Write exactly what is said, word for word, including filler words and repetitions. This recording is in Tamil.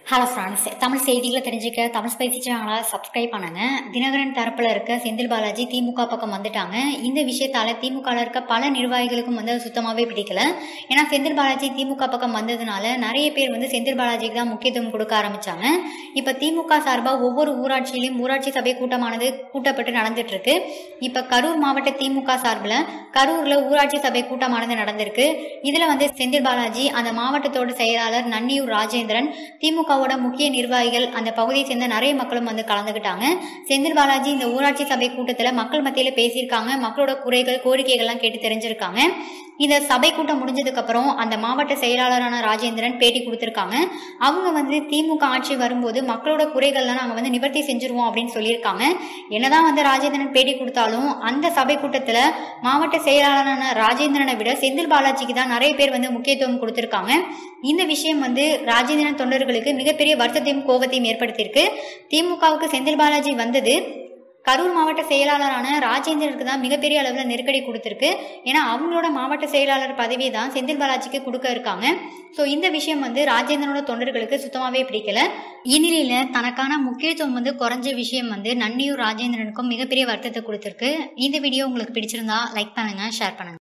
ஹலோ ஃப்ரெண்ட்ஸ், தமிழ் செய்திகளை தெரிஞ்சுக்க தமிழ் ஸ்பைசி சேனலை சப்ஸ்கிரைப் பண்ணுங்க. தினகரன் தரப்பில் இருக்க செந்தில் பாலாஜி திமுக பக்கம் வந்துட்டாங்க. இந்த விஷயத்தால திமுக இருக்க பல நிர்வாகிகளுக்கும் வந்து சுத்தமாகவே பிடிக்கல. ஏன்னா செந்தில் பாலாஜி திமுக பக்கம் வந்ததுனால நிறைய பேர் வந்து செந்தில் பாலாஜிக்கு தான் முக்கியத்துவம் கொடுக்க ஆரம்பிச்சாங்க. இப்போ திமுக சார்பாக ஒவ்வொரு ஊராட்சியிலையும் ஊராட்சி சபை கூட்டமானது கூட்டப்பட்டு நடந்துட்டு இருக்கு. இப்போ கரூர் மாவட்ட திமுக சார்பில் கரூர்ல ஊராட்சி சபை கூட்டமானது நடந்திருக்கு. இதுல வந்து செந்தில் பாலாஜி, அந்த மாவட்டத்தோட செயலாளர் நன்னியூர் ராஜேந்திரன், திமுக முக்கிய நிர்வாகிகள், அந்த பகுதியை சேர்ந்த நிறைய மக்களும் வந்து கலந்துகிட்டாங்க. செந்தில் பாலாஜி இந்த ஊராட்சி சபை கூட்டத்துல மக்கள் மத்தியில பேசியிருக்காங்க. மக்களோட குறைகள் கோரிக்கைகள் எல்லாம் கேட்டு தெரிஞ்சிருக்காங்க. இந்த சபை கூட்டம் முடிஞ்சதுக்கு அப்புறம் அந்த மாவட்ட செயலாளரான ராஜேந்திரன் பேட்டி கொடுத்திருக்காங்க. அவங்க வந்து திமுக ஆட்சி வரும்போது மக்களோட குறைகள்லாம் நாங்க வந்து நிவர்த்தி செஞ்சிருவோம் அப்படின்னு சொல்லியிருக்காங்க. என்னதான் வந்து ராஜேந்திரன் பேட்டி கொடுத்தாலும் அந்த சபை கூட்டத்துல மாவட்ட செயலாளரான ராஜேந்திரனை விட செந்தில் பாலாஜிக்கு தான் நிறைய பேர் வந்து முக்கியத்துவம் கொடுத்திருக்காங்க. இந்த விஷயம் வந்து ராஜேந்திரன் தொண்டர்களுக்கு மிகப்பெரிய வருத்தத்தையும் கோபத்தையும் ஏற்படுத்தியிருக்கு. திமுகவுக்கு செந்தில் பாலாஜி வந்தது கரூர் மாவட்ட செயலாளரான ராஜேந்திரனுக்கு தான் மிகப்பெரிய அளவில் நெருக்கடி கொடுத்திருக்கு. ஏன்னா அவங்களோட மாவட்ட செயலாளர் பதவியை தான் செந்தில் பாலாஜிக்கு கொடுக்க இருக்காங்க. ஸோ இந்த விஷயம் வந்து ராஜேந்திரனோட தொண்டர்களுக்கு சுத்தமாகவே பிடிக்கல. இந்நிலையில தனக்கான முக்கியத்துவம் வந்து குறைஞ்ச விஷயம் வந்து நன்னியூர் ராஜேந்திரனுக்கும் மிகப்பெரிய வருத்தத்தை கொடுத்திருக்கு. இந்த வீடியோ உங்களுக்கு பிடிச்சிருந்தா லைக் பண்ணுங்க, ஷேர் பண்ணுங்க.